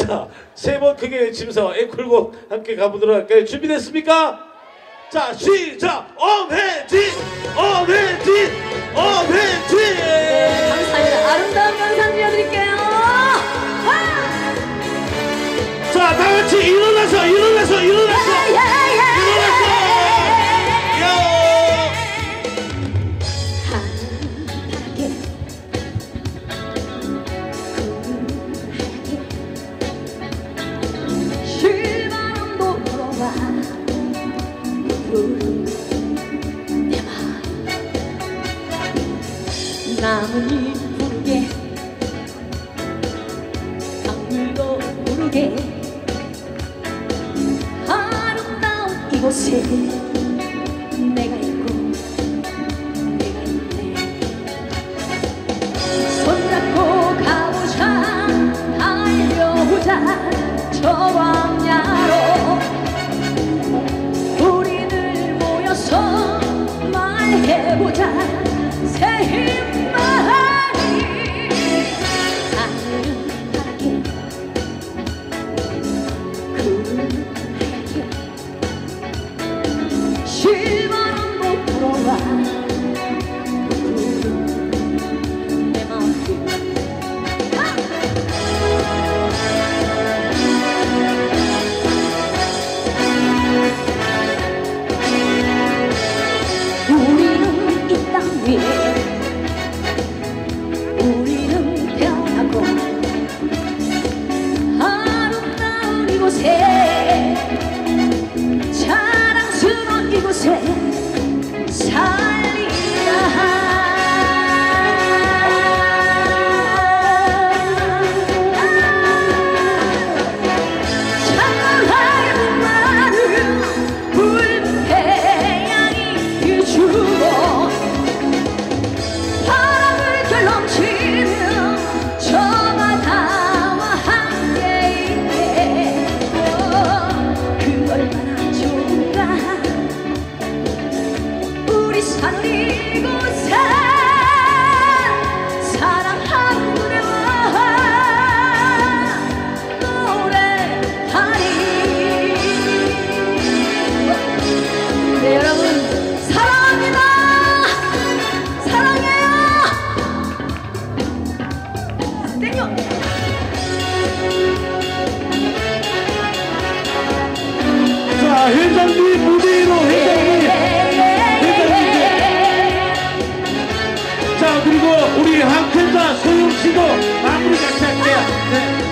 자, 세 번 크게 외치면서 앵콜곡 함께 가보도록 할까요? 준비됐습니까? 자, 시작! 엄혜진! 엄혜진! 엄혜진! 네, 감사합니다. 아름다운 영상 들려드릴게요. 자, 다 같이 일어나서! 일어나서! 일어나서! 실바람도 불어와 내 맘 나뭇잎 부르게 강물도 부르게 아름다운 이곳에 내가 있고 내가 있네. 손잡고 가보자 달려보자 저 광야로 우리들 모여서 말해보자 새 힘만이 하늘은 파랗게 구름 하얗게 실바람도 불어와 내 마음 우리는 이 땅 위에 우리는 태어나고 아름다운 이곳에 자랑스러운 이곳에 살리라. 사는 이곳에 사랑하는 노래와 노래하니. 네, 여러분 사랑합니다. 사랑해요. 땡겨. 자, 회장님 무대로 회장님! 자, 그리고 우리 한편자 소영씨도 마무리 같이 할게요. 네.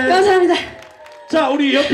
감사합니다. 자, 우리 옆에